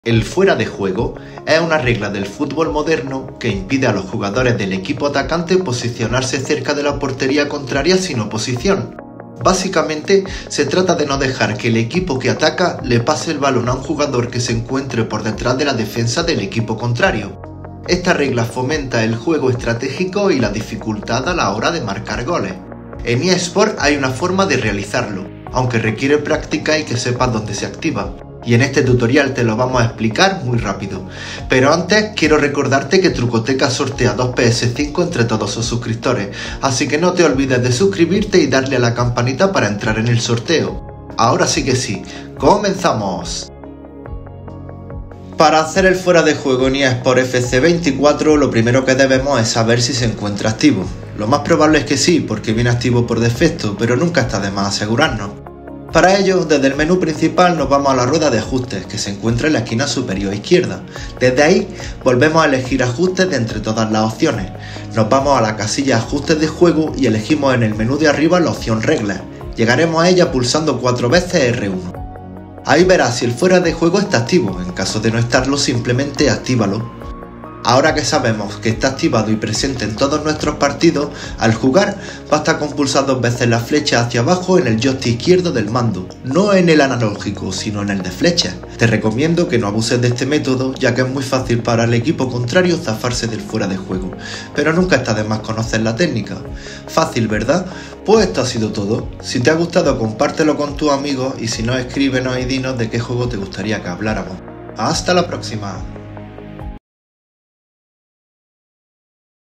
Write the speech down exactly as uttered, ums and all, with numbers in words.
El fuera de juego es una regla del fútbol moderno que impide a los jugadores del equipo atacante posicionarse cerca de la portería contraria sin oposición. Básicamente, se trata de no dejar que el equipo que ataca le pase el balón a un jugador que se encuentre por detrás de la defensa del equipo contrario. Esta regla fomenta el juego estratégico y la dificultad a la hora de marcar goles. En eSport hay una forma de realizarlo, aunque requiere práctica y que sepas dónde se activa. Y en este tutorial te lo vamos a explicar muy rápido. Pero antes quiero recordarte que Trucoteca sortea dos P S cinco entre todos sus suscriptores, así que no te olvides de suscribirte y darle a la campanita para entrar en el sorteo. Ahora sí que sí, ¡comenzamos! Para hacer el fuera de juego en eSport F C veinticuatro, lo primero que debemos es saber si se encuentra activo. Lo más probable es que sí, porque viene activo por defecto, pero nunca está de más asegurarnos. Para ello, desde el menú principal nos vamos a la rueda de ajustes, que se encuentra en la esquina superior izquierda. Desde ahí, volvemos a elegir ajustes de entre todas las opciones. Nos vamos a la casilla ajustes de juego y elegimos en el menú de arriba la opción reglas. Llegaremos a ella pulsando cuatro veces R uno. Ahí verás si el fuera de juego está activo, en caso de no estarlo simplemente actívalo. Ahora que sabemos que está activado y presente en todos nuestros partidos, al jugar basta con pulsar dos veces la flecha hacia abajo en el joystick izquierdo del mando, no en el analógico, sino en el de flecha. Te recomiendo que no abuses de este método, ya que es muy fácil para el equipo contrario zafarse del fuera de juego, pero nunca está de más conocer la técnica. Fácil, ¿verdad? Pues esto ha sido todo. Si te ha gustado, compártelo con tus amigos y si no, escríbenos y dinos de qué juego te gustaría que habláramos. ¡Hasta la próxima!